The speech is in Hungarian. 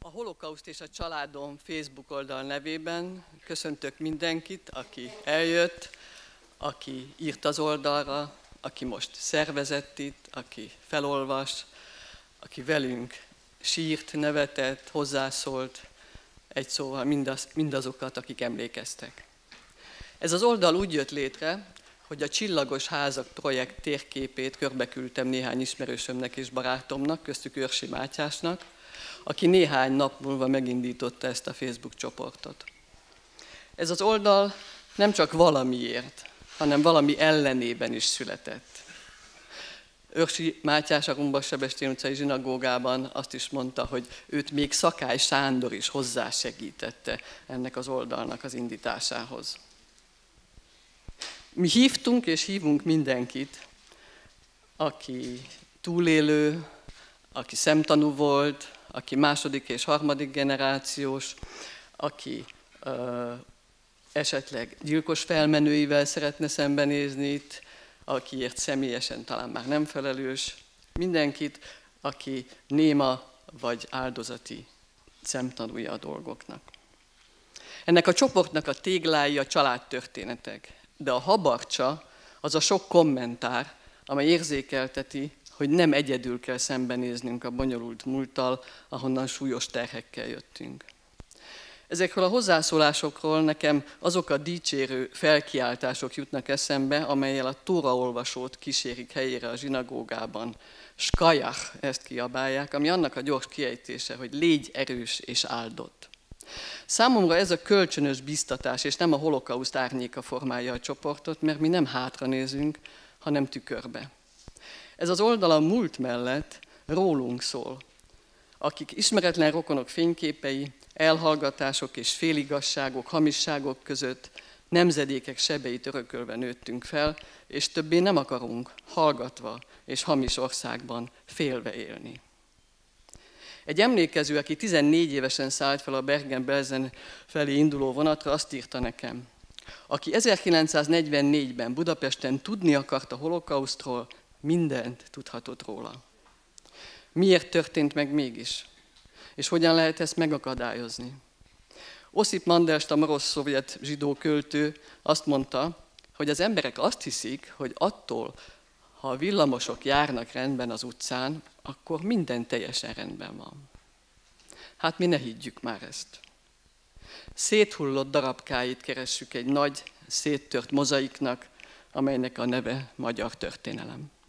A Holokauszt és a Családom Facebook oldal nevében köszöntök mindenkit, aki eljött, aki írt az oldalra, aki most szervezett itt, aki felolvas, aki velünk sírt, nevetett, hozzászólt, egy szóval mindazokat, akik emlékeztek. Ez az oldal úgy jött létre, hogy a Csillagos Házak projekt térképét körbeküldtem néhány ismerősömnek és barátomnak, köztük Őrsi Mátyásnak, aki néhány nap múlva megindította ezt a Facebook csoportot. Ez az oldal nem csak valamiért, hanem valami ellenében is született. Őrsi Mátyás a Rumba-Sebestyén utcai zsinagógában azt is mondta, hogy őt még Szakály Sándor is hozzásegítette ennek az oldalnak az indításához. Mi hívtunk és hívunk mindenkit, aki túlélő, aki szemtanú volt, aki második és harmadik generációs, aki esetleg gyilkos felmenőivel szeretne szembenézni itt, akiért személyesen talán már nem felelős, mindenkit, aki néma vagy áldozati szemtanúja a dolgoknak. Ennek a csoportnak a téglái a családtörténetek, de a habarcsa az a sok kommentár, amely érzékelteti, hogy nem egyedül kell szembenéznünk a bonyolult múlttal, ahonnan súlyos terhekkel jöttünk. Ezekről a hozzászólásokról nekem azok a dicsérő felkiáltások jutnak eszembe, amellyel a tóraolvasót kísérik helyére a zsinagógában. Skajach, ezt kiabálják, ami annak a gyors kiejtése, hogy légy erős és áldott. Számomra ez a kölcsönös biztatás, és nem a holokauszt árnyéka formálja a csoportot, mert mi nem hátra nézünk, hanem tükörbe. Ez az oldal a múlt mellett rólunk szól, akik ismeretlen rokonok fényképei, elhallgatások és féligasságok, hamisságok között nemzedékek sebeit örökölve nőttünk fel, és többé nem akarunk hallgatva és hamis országban félve élni. Egy emlékező, aki 14 évesen szállt fel a Bergen-Belsen felé induló vonatra, azt írta nekem, aki 1944-ben Budapesten tudni akart a holokausztról, mindent tudhatott róla. Miért történt meg mégis? És hogyan lehet ezt megakadályozni? Osip Mandelstam, orosz szovjet zsidó költő azt mondta, hogy az emberek azt hiszik, hogy attól, ha a villamosok járnak rendben az utcán, akkor minden teljesen rendben van. Hát mi ne higgyük már ezt. Széthullott darabkáit keressük egy nagy, széttört mozaiknak, amelynek a neve magyar történelem.